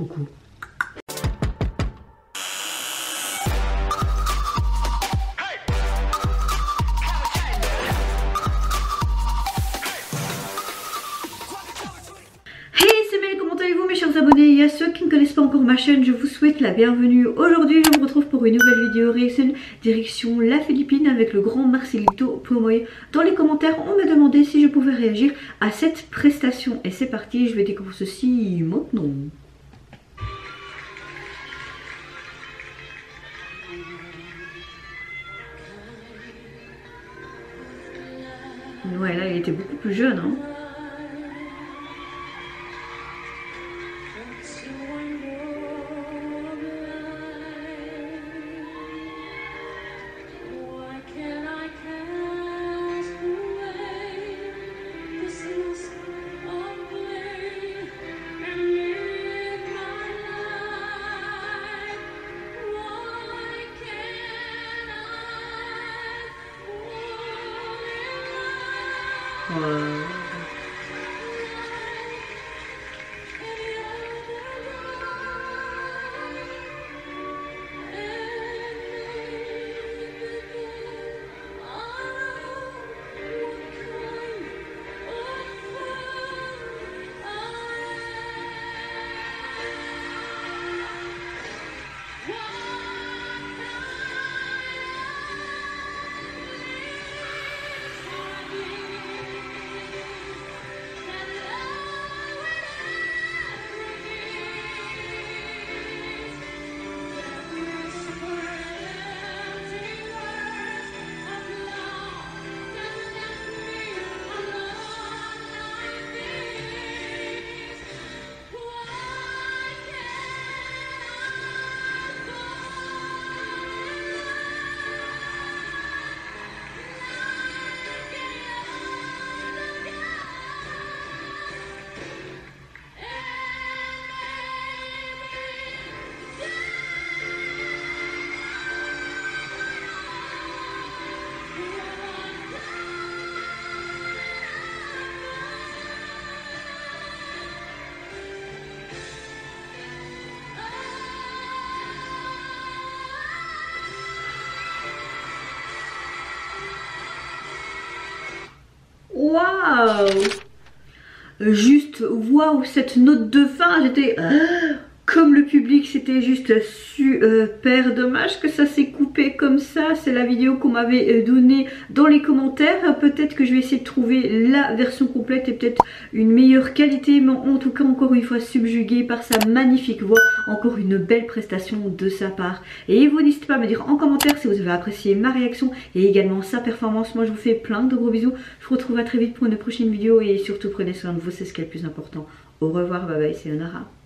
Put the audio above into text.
coucou. Mes chers abonnés et à ceux qui ne connaissent pas encore ma chaîne, je vous souhaite la bienvenue. Aujourd'hui je me retrouve pour une nouvelle vidéo réaction direction la Philippine avec le grand Marcelito Pomoy. Dans les commentaires on m'a demandé si je pouvais réagir à cette prestation et c'est parti, je vais découvrir ceci maintenant. Ouais, là il était beaucoup plus jeune hein. Waouh! Juste waouh, cette note de fin, j'étais comme le public, c'était juste super. Dommage que ça s'est coupé comme ça. C'est la vidéo qu'on m'avait donnée dans les commentaires. Peut-être que je vais essayer de trouver la version complète et peut-être une meilleure qualité, mais en tout cas encore une fois subjuguée par sa magnifique voix. Encore une belle prestation de sa part. Et vous n'hésitez pas à me dire en commentaire si vous avez apprécié ma réaction et également sa performance. Moi je vous fais plein de gros bisous. Je vous retrouve à très vite pour une prochaine vidéo et surtout prenez soin de vous, c'est ce qui est le plus important. Au revoir, bye bye, c'est Onara.